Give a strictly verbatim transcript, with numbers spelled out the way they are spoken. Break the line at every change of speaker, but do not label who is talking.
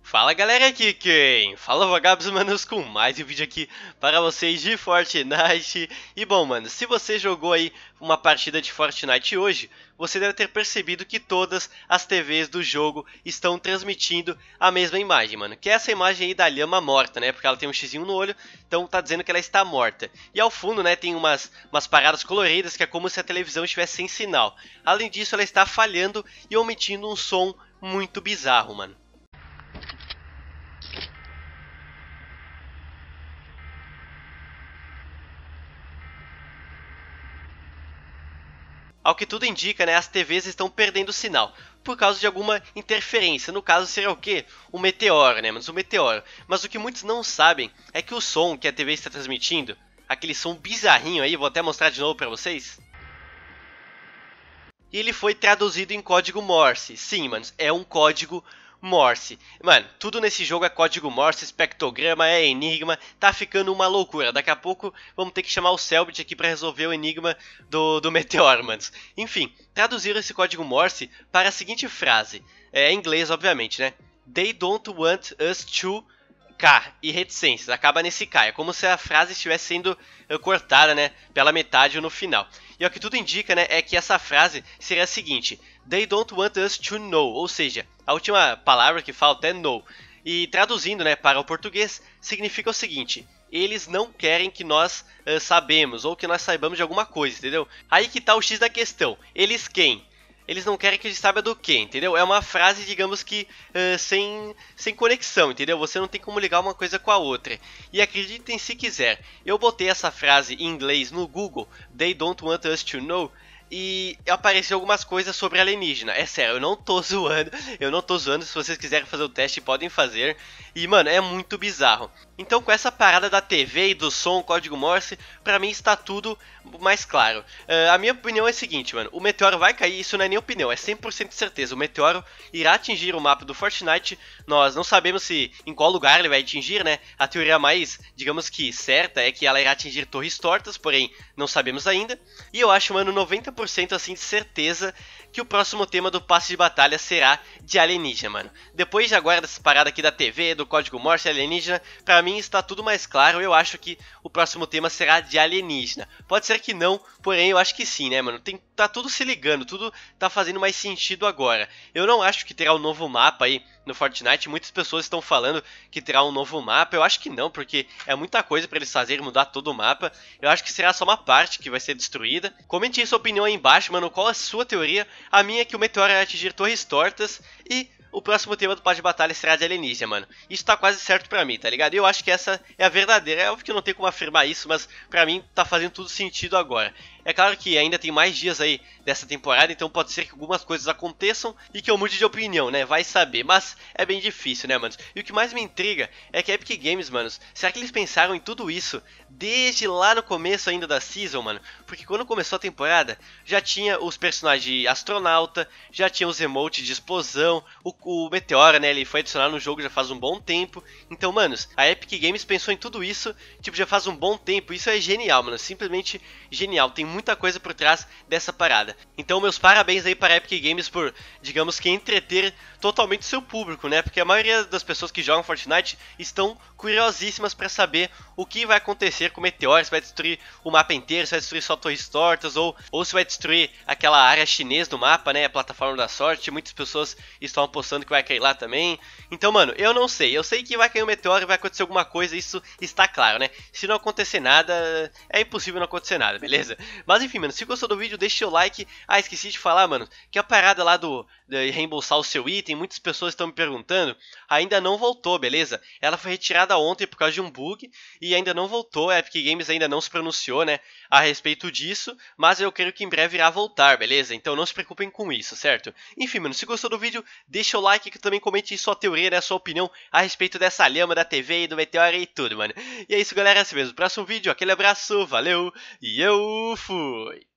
Fala galera, aqui quem fala Vagabos, manos, com mais um vídeo aqui para vocês de Fortnite. E bom, mano, se você jogou aí uma partida de Fortnite hoje, você deve ter percebido que todas as T Vs do jogo estão transmitindo a mesma imagem, mano. Que é essa imagem aí da lhama morta, né, porque ela tem um xizinho no olho, então tá dizendo que ela está morta. E ao fundo, né, tem umas, umas paradas coloridas que é como se a televisão estivesse sem sinal. Além disso, ela está falhando e emitindo um som muito bizarro, mano. Ao que tudo indica, né, as T Vs estão perdendo sinal por causa de alguma interferência. No caso seria o quê? O meteoro, né, mas o meteoro. Mas o que muitos não sabem é que o som que a T V está transmitindo, aquele som bizarrinho aí, vou até mostrar de novo para vocês. E ele foi traduzido em código Morse. Sim, manos, é um código Morse. Mano, tudo nesse jogo é código Morse, espectrograma, é enigma, tá ficando uma loucura. Daqui a pouco vamos ter que chamar o Cellbit aqui pra resolver o enigma do, do meteoro, manos. Enfim, traduziram esse código Morse para a seguinte frase. É em inglês, obviamente, né? They don't want us to... K e reticências, acaba nesse K, é como se a frase estivesse sendo uh, cortada, né, pela metade ou no final. E o que tudo indica, né, é que essa frase seria a seguinte: They don't want us to know, ou seja, a última palavra que falta é know. E traduzindo, né, para o português, significa o seguinte: eles não querem que nós uh, sabemos, ou que nós saibamos de alguma coisa, entendeu? Aí que tá o X da questão, eles quem? Eles não querem que a gente saiba do que, entendeu? É uma frase, digamos que, uh, sem, sem conexão, entendeu? Você não tem como ligar uma coisa com a outra. E acreditem se quiser, eu botei essa frase em inglês no Google, They don't want us to know, e apareceu algumas coisas sobre alienígena. É sério, eu não tô zoando, eu não tô zoando, se vocês quiserem fazer o teste podem fazer. E mano, é muito bizarro. Então com essa parada da T V e do som, código Morse, pra mim está tudo mais claro. Uh, a minha opinião é a seguinte, mano, o meteoro vai cair, isso não é nem opinião, é cem por cento de certeza. O meteoro irá atingir o mapa do Fortnite, nós não sabemos se em qual lugar ele vai atingir, né? A teoria mais, digamos que certa, é que ela irá atingir Torres Tortas, porém não sabemos ainda. E eu acho, mano, noventa por cento assim de certeza que o próximo tema do passe de batalha será de alienígena, mano. Depois de agora dessa parada aqui da T V, do código Morse alienígena, pra mim está tudo mais claro. Eu acho que o próximo tema será de alienígena. Pode ser que não, porém eu acho que sim, né, mano? Tem, tá tudo se ligando, tudo tá fazendo mais sentido agora. Eu não acho que terá um novo mapa aí no Fortnite. Muitas pessoas estão falando que terá um novo mapa. Eu acho que não, porque é muita coisa pra eles fazerem, mudar todo o mapa. Eu acho que será só uma parte que vai ser destruída. Comente aí sua opinião aí embaixo, mano. Qual é a sua teoria? A minha é que o meteoro vai atingir Torres Tortas e o próximo tema do passe de batalha será de alienígena, mano. Isso tá quase certo pra mim, tá ligado? E eu acho que essa é a verdadeira. É óbvio que eu não tenho como afirmar isso, mas pra mim tá fazendo tudo sentido agora. É claro que ainda tem mais dias aí dessa temporada, então pode ser que algumas coisas aconteçam e que eu mude de opinião, né? Vai saber, mas é bem difícil, né, manos? E o que mais me intriga é que a Epic Games, manos, será que eles pensaram em tudo isso desde lá no começo ainda da season, mano? Porque quando começou a temporada, já tinha os personagens de astronauta, já tinha os emotes de explosão, o, o meteoro, né, ele foi adicionado no jogo já faz um bom tempo. Então, manos, a Epic Games pensou em tudo isso, tipo, já faz um bom tempo. Isso é genial, mano, simplesmente genial. Tem muita coisa por trás dessa parada. Então meus parabéns aí para a Epic Games por, digamos que, entreter totalmente o seu público, né? Porque a maioria das pessoas que jogam Fortnite estão curiosíssimas para saber o que vai acontecer com o meteoro, se vai destruir o mapa inteiro, se vai destruir só Torres Tortas, ou, ou se vai destruir aquela área chinesa do mapa, né? A plataforma da sorte. Muitas pessoas estão apostando que vai cair lá também. Então, mano, eu não sei. Eu sei que vai cair um meteoro e vai acontecer alguma coisa, isso está claro, né? Se não acontecer nada, é impossível não acontecer nada, beleza? Mas enfim, mano, se gostou do vídeo, deixa o like. Ah, esqueci de falar, mano, que a parada lá do de reembolsar o seu item, muitas pessoas estão me perguntando, ainda não voltou, beleza? Ela foi retirada ontem por causa de um bug e ainda não voltou. A Epic Games ainda não se pronunciou, né, a respeito disso, mas eu creio que em breve irá voltar, beleza? Então não se preocupem com isso, certo? Enfim, mano, se gostou do vídeo, deixa o like, que também comente sua teoria, né, sua opinião a respeito dessa lhama da T V e do meteoro e tudo, mano. E é isso, galera, é assim mesmo. Próximo vídeo, aquele abraço, valeu e eu fui!